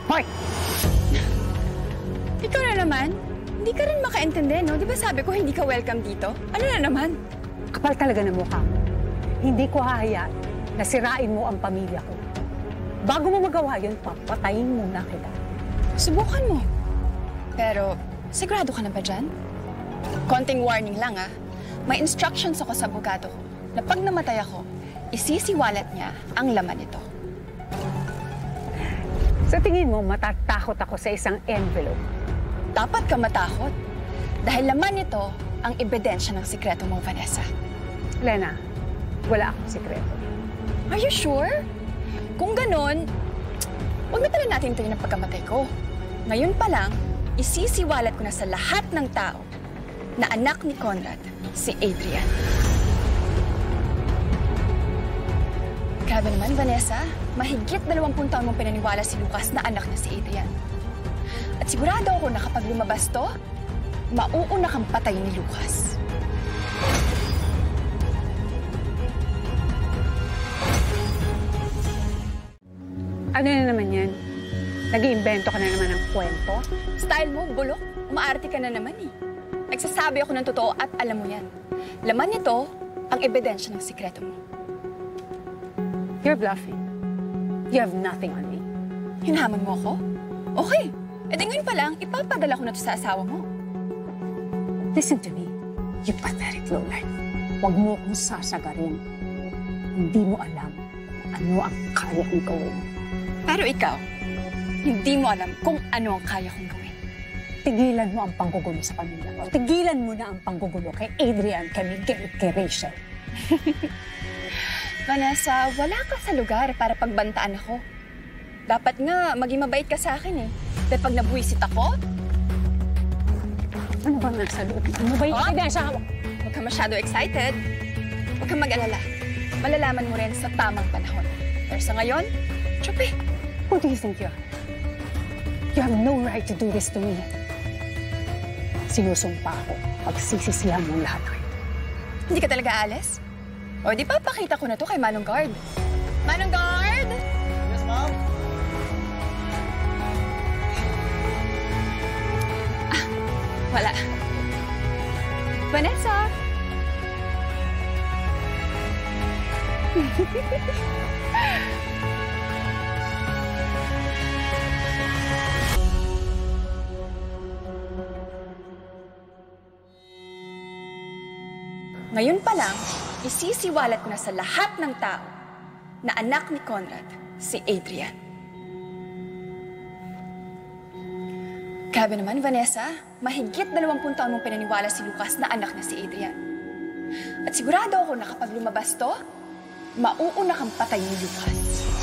Hoy! Ikaw na naman. Hindi ka rin makaintindi, no? Di ba sabi ko hindi ka welcome dito? Ano na naman? Kapal talaga ng mukha mo. Hindi ko hahayaan na sirain mo ang pamilya ko. Bago mo magawa yun, papatayin muna kita. Subukan mo. Pero, sigurado ka na ba dyan? Konting warning lang, ah. May instructions ako sa abogado ko na pag namatay ako, isisiwalat niya ang laman nito. Sa tingin mo, matatakot ako sa isang envelope? Dapat ka matakot. Dahil laman nito ang ebidensya ng sikreto mo, Vanessa. Lena, wala akong sikreto. Are you sure? Kung ganon, huwag na pala natin ituloy ng pagkamatay ko. Ngayon pa lang, isisiwalat ko na sa lahat ng tao na anak ni Conrad, si Adrian. Grabe naman, Vanessa. Mahigit 20 taon mong pinaniwala si Lucas na anak niya si Adrian. At sigurado ako na kapag lumabas to, mauuna kang patayin ni Lucas. Ano na naman yan? Nag-iimbento ka na naman ng kwento? Style mo, bulok. Umaarte ka na naman eh. Nagsasabi ako ng totoo at alam mo yan. Laman nito ang ebidensya ng sikreto mo. You're bluffing. You have nothing on me. Hinahamon mo ako? Okay. E di ngayon pa lang, ipapadala ko na to sa asawa mo. Listen to me, you pathetic lowlife. Huwag mo akong sasagarin. Hindi mo alam ano ang kaya kong gawin. Pero ikaw, hindi mo alam kung ano ang kaya kong gawin. Tigilan mo ang panggugulo sa pamilya ko. Tigilan mo na ang panggugulo kay Adrian, kay Miguel, kay Rachel. Vanessa, wala ka sa lugar para pagbantaan ako. Dapat nga, maging mabait ka sa akin eh. Dahil pag nabuwisit ako... Ano ba nasa loob? Ano ba yung ebidensya mo? Huwag ka masyado excited. Huwag kang mag-alala. Malalaman mo rin sa tamang panahon. Pero sa ngayon, chupi. Who do you think you are? You have no right to do this to me. Sinusumpa ako. Pagsisisihan mo lahat ko ito. Hindi ka talaga aalis? O di pa pakita ko na to kay Manong Guard. Manong Guard! Yes, ma'am? Wala. Vanessa! Ngayon pa lang, isisiwalat ko na sa lahat ng tao na anak ni Conrad, si Adrian. Grabe naman, Vanessa. Mahigit 20 taon mong pinaniwala si Lucas na anak niya si Adrian. At sigurado ako na kapag lumabas to, mauuna kang patayin ni Lucas.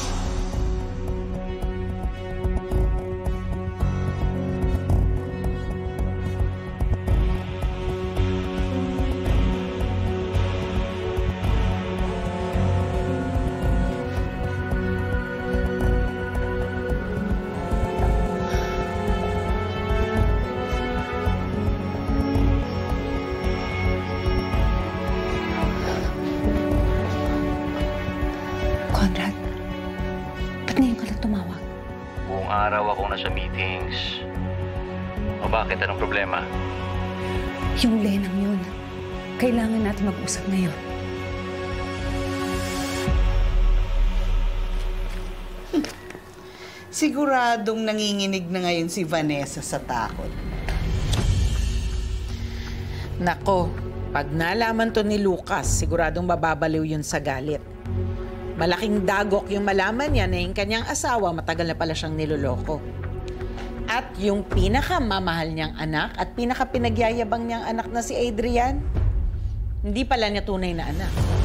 Conrad, ba't ngayon ka lang tumawag? Buong araw akong nasa meetings. O bakit? Anong problema? Yung Lenang yun. Kailangan natin mag-usap ngayon. Siguradong nanginginig na ngayon si Vanessa sa takot. Nako, pag nalaman to ni Lucas, siguradong mababaliw yun sa galit. Malaking dagok yung malaman niya na yung kanyang asawa, matagal na pala siyang niloloko. At yung pinakamamahal niyang anak at pinakapinagyayabang niyang anak na si Adrian, hindi pala niya tunay na anak.